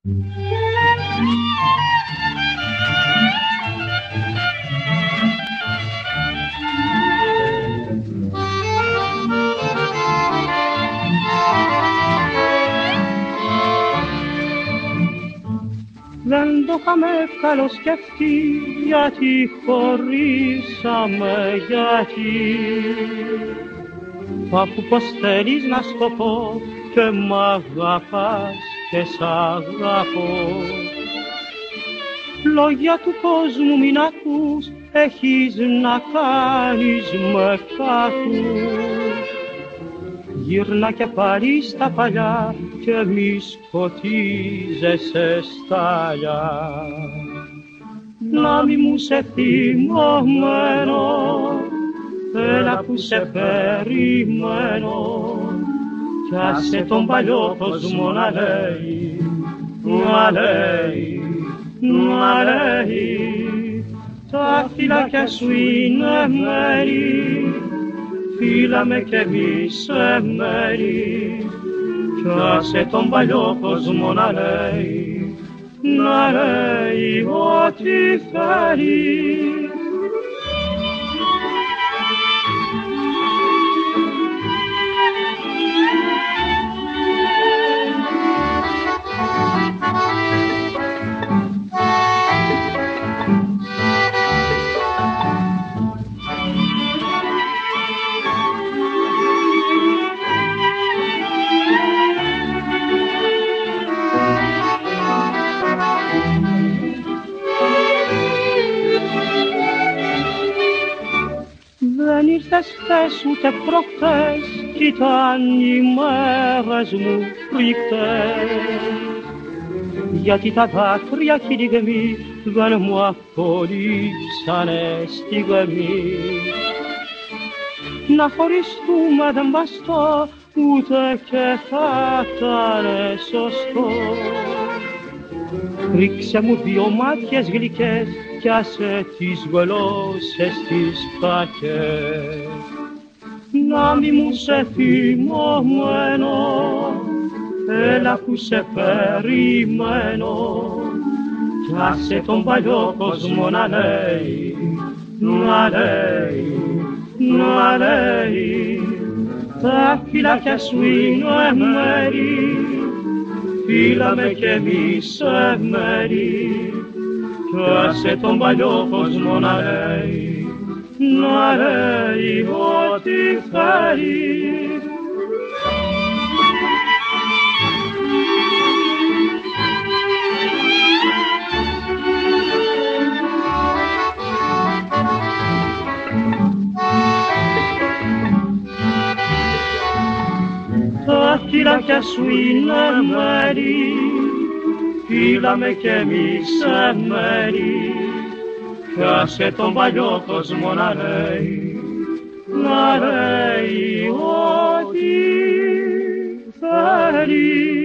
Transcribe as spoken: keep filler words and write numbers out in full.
Δεν το είχαμε καλοσκεφτεί, γιατί χωρίσαμε, γιατί. Αφού πως θέλεις να στο πω και μ' αγαπάς και σ' αγαπώ. Λόγια του κόσμου μην ακούς, έχεις να κάνεις με κάτους. Γύρνα και πάλι στα παλιά και μη σκοτίζεσαι στα αλλιά. Να μη μου σε θυμωμένο, έλα που σε περιμένω, κι άσε τον παλιό κόσμο να λέει, να λέει, να λέει. Τα φυλάκια σου είναι μέρη, φύλαμε κι εμείς σε μέρη, κι άσε τον παλιό κόσμο να λέει, να λέει ό,τι θέλει. Δεν ήρθες χθες ούτε προχτές, κι ήταν οι μέρες μου φρικτές. Γιατί τα δάκρυα κι οι λυγμοί δεν μου απολύσανε στιγμή. Να χωριστούμε δεν βαστώ, ούτε και θα ήτανε σωστό. Ρίξε μου δύο μάτιες γλυκές κι άσε τις γλώσσες τις φακές. Να μη μου σε θυμωμένο, έλα που σε περιμένω, κι άσε τον παλιό κόσμο να λέει, να λέει, να λέει. Τα φυλάκια σου είναι μέρη, φύλαμε κι εμείς σε μέρη, κι άσε τον παλιό κόσμο να λέει, να λέει ό,τι θέλει. Τα φυλάκια σου είναι μέρη, φύλαμε κι εμείς σε μέρη, κι άσε τον παλιό κόσμο να λέει, να λέει ό,τι θέλει.